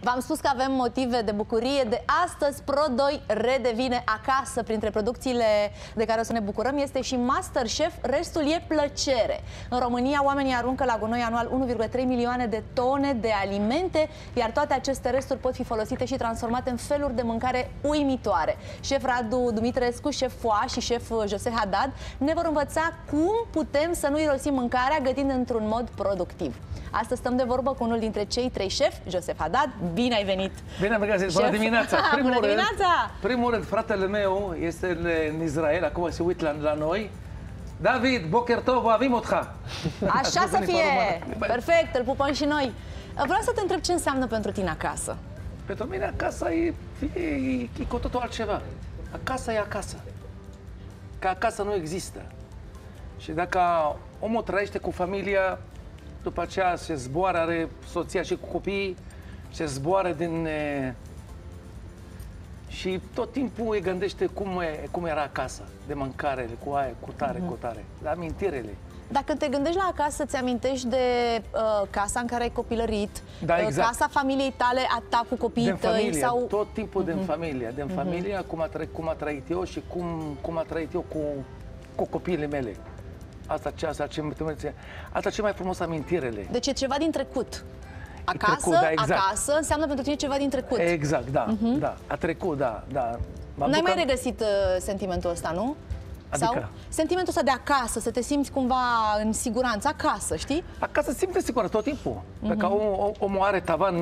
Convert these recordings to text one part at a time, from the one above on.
V-am spus că avem motive de bucurie. De astăzi, Pro2 redevine acasă. Printre producțiile de care o să ne bucurăm este și MasterChef, restul e plăcere. În România, oamenii aruncă la gunoi anual 1,3 milioane de tone de alimente, iar toate aceste resturi pot fi folosite și transformate în feluri de mâncare uimitoare. Șef Radu Dumitrescu, șef Foa și șef Jose Haddad ne vor învăța cum putem să nu irosim mâncarea gătind într-un mod productiv. Astăzi stăm de vorbă cu unul dintre cei trei șefi, Josef Haddad. Bine ai venit! Bine am găsit! Bună dimineața! Bună dimineața! Primul rând, fratele meu este în Israel, acum se uită la noi. David, boker tov, avim otcha! Așa să fie! Perfect, îl pupăm și noi! Vreau să te întreb ce înseamnă pentru tine acasă. Pentru mine acasă e cu totul altceva. Acasă e acasă. Că acasă nu există. Și dacă omul trăiește cu familia, după aceea se zboară, are soția și cu copiii, se zboară din... și tot timpul îi gândește cum era acasă, de mâncare, cu aia, cu tare, cu tare, de amintirele. Dacă te gândești la acasă, ți amintești de casa în care ai copilărit, da, exact. Casa familiei tale, a ta cu copiii tăi? Familie, sau... tot timpul din familie, familia, cum a trăit eu și cum a trăit eu cu copiile mele. Asta ce mai frumos amintirele. Deci e ceva din trecut. Acasă, trecut, da, exact. Acasă înseamnă pentru tine ceva din trecut. Exact, da, da. A trecut, da. N-ai mai regăsit sentimentul ăsta, nu? Adică? Sau sentimentul ăsta de acasă, să te simți cumva în siguranță, acasă, știi? Acasă simte siguranță tot timpul. Dacă omul are tavan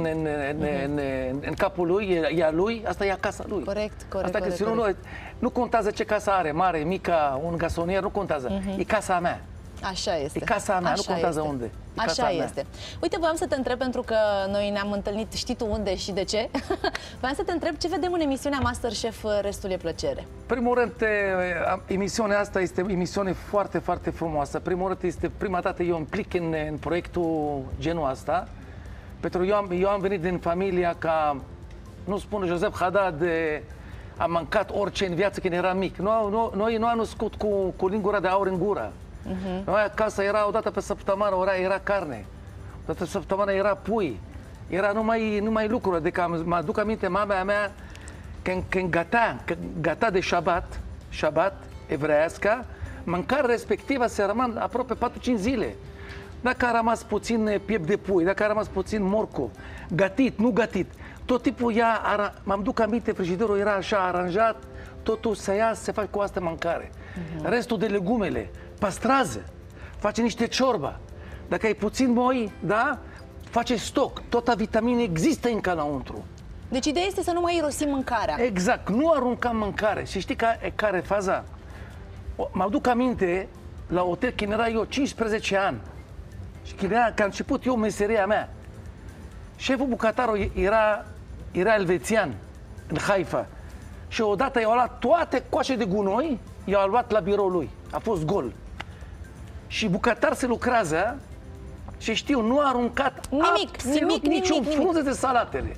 în capul lui, e a lui, asta e acasă lui. Corect, corect. Asta corect. Nu contează ce casă are, mare, mică, un gasonier, nu contează. E casa mea. Așa este. E casa mea, nu contează unde. Așa este. Uite, voiam să te întreb, pentru că noi ne-am întâlnit, știi tu unde și de ce. Voiam să te întreb ce vedem în emisiunea MasterChef, restul e plăcere. Primul rând, emisiunea asta este o emisiune foarte, foarte frumoasă. Primul rând, este prima dată eu implic în proiectul genul asta. Pentru eu am venit din familia ca, nu spune Josef Haddad, am mâncat orice în viață când era mic. Noi nu am născut cu lingura de aur în gură. Noi acasă era o dată pe săptămână, era carne, o dată pe săptămână era pui, era numai lucruri. Adică mă aduc aminte, mama mea, când gata de Shabbat evreiască, mâncarea respectivă se rămân aproape 4-5 zile. Dacă a rămas puțin piept de pui, dacă a rămas puțin morcov, gătit, nu gătit, tot timpul mă duc aminte, frigiderul era așa aranjat, totul se face cu asta mâncare. Restul de legumele, păstrează, face niște ciorba. Dacă ai puțin moi, da, face stoc. Toată vitamina există încă înăuntru. Deci ideea este să nu mai irosim mâncarea. Exact, nu aruncăm mâncare. Și știi care e faza? Mă aduc aminte la hotel când era eu 15 ani. Și când a început eu meseria mea. Șeful bucătarul era elvețian, în Haifa. Și odată i-au luat toate coașe de gunoi, i-au luat la biroul lui. A fost gol. Și bucătar se lucrează și știu, nu a aruncat nimic, niciun frunze de salatele.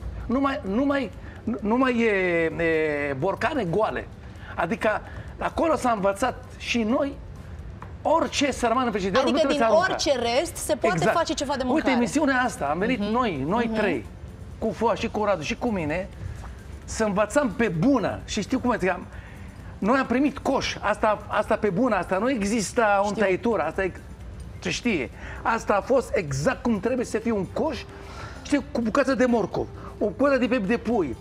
Numai borcane goale. Adică acolo s-a învățat și noi orice să rămână în frigider. Adică din orice rest se poate face ceva de mâncare. Uite, emisiunea asta, am venit noi trei, cu Foa și cu Radu și cu mine, să învățăm pe bună. Și știu cum e. Noi am primit coș, asta pe bună, asta nu exista o tăitură, asta se știe. Asta a fost exact cum trebuie să fie un coș, știi, cu bucată de morcov, o coadă de pep de pui,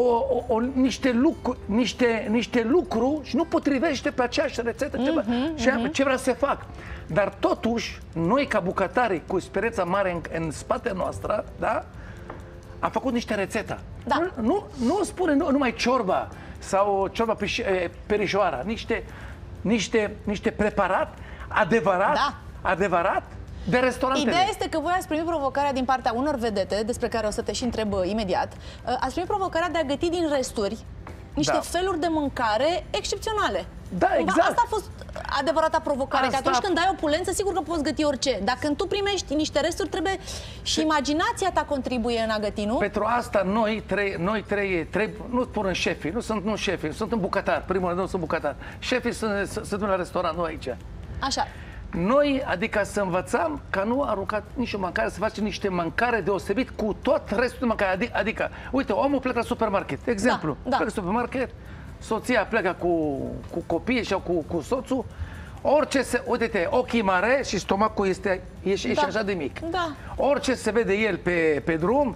niște lucruri și nu potrivește pe aceeași rețetă ce vrea să fac. Dar totuși, noi ca bucătari cu experiența mare în spatele noastră, da, am făcut niște rețete. Da. Nu spune numai ciorba sau ciorba perișoara, niște preparat adevărat de restaurantele. Ideea este că voi ați primit provocarea din partea unor vedete, despre care o să te și întreb imediat. Ați primit provocarea de a găti din resturi niște feluri de mâncare excepționale. Da, exact. Asta a fost adevărata provocare, că atunci când ai opulență, sigur că poți găti orice. Dar când tu primești niște resturi, trebuie și imaginația ta contribuie în a găti, nu? Pentru asta noi trei, nu spun șefii, nu șefii, sunt în bucătar, primul rând nu sunt bucătar. Șefii sunt la restaurant, nu aici. Așa. Noi, adică să învățăm că nu aruncat nicio mâncare, să facem niște mâncare deosebit cu tot restul de mâncare. Adică, uite, omul pleacă la supermarket, exemplu, pleacă la supermarket, soția pleacă cu copiii sau cu soțul, orice se, uite-te, ochii mare și stomacul este așa de mic. Da. Orice se vede el pe drum,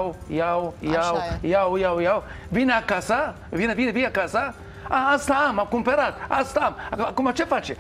iau, vine acasă, vine acasă, asta am cumpărat, asta am. Acum ce face?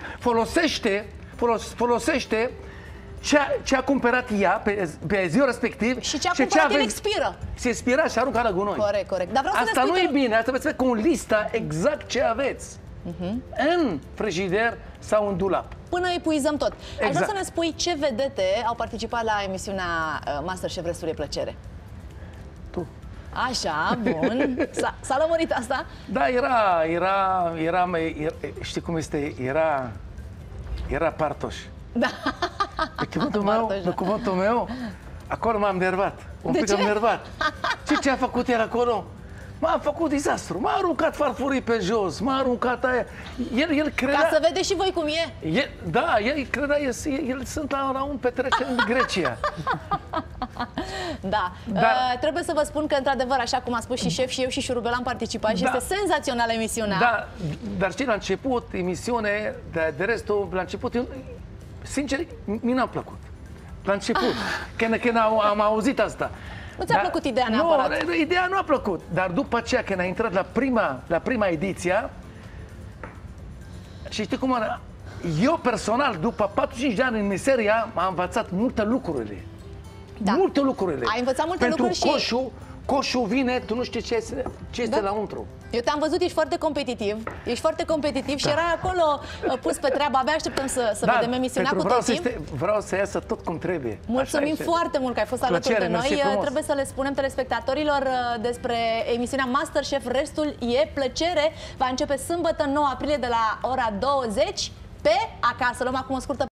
Folosește ce a cumpărat ea pe ziua respectiv și ce a cumpărat el expiră. Se expira și aruncă la gunoi. Corect. Dar vreau asta nu e bine, asta trebuie să cu o listă exact ce aveți în frigider sau în dulap. Până epuizăm tot. Exact. Aș vrea să ne spui ce vedete au participat la emisiunea MasterChef Restul e plăcere. Tu. Așa, bun. S-a lămurit asta? Da, era știi cum este, era Partoș. Da. Pe cuvântul meu, acolo m-am nervat. Un pic am nervat. Ce a făcut el acolo? M-a făcut dezastru. M-a aruncat farfurii pe jos, m-a aruncat aia. El credea... Ca să vedeți și voi cum e. El credea, el sunt la un petrecere în Grecia. Da. Trebuie să vă spun că, într-adevăr, așa cum a spus și șef, și eu și Șurubel am participat și este senzațională emisiunea. Da, dar știi, la început, emisiune, de restul, la început, sincer, mi n-a plăcut. La început, când am auzit asta. Nu ți-a plăcut ideea neapărat? Nu, ideea nu a plăcut. Dar după aceea, când a intrat la prima ediție, și știi cum era? Eu personal, după 45 de ani în meseria, m-am învățat multe lucruri. Da. Multe lucruri. Ai învățat multe lucruri și... Coșul vine, tu nu știi ce este lăuntru. Eu te-am văzut, ești foarte competitiv, și erai acolo pus pe treabă. Abia așteptăm să vedem emisiunea cu toții. Vreau să iasă tot cum trebuie. Mulțumim foarte mult că ai fost alături de noi. Trebuie să le spunem telespectatorilor despre emisiunea MasterChef Restul e plăcere. Va începe sâmbătă, 9 aprilie, de la ora 20 pe Acasă. Luăm acum o scurtă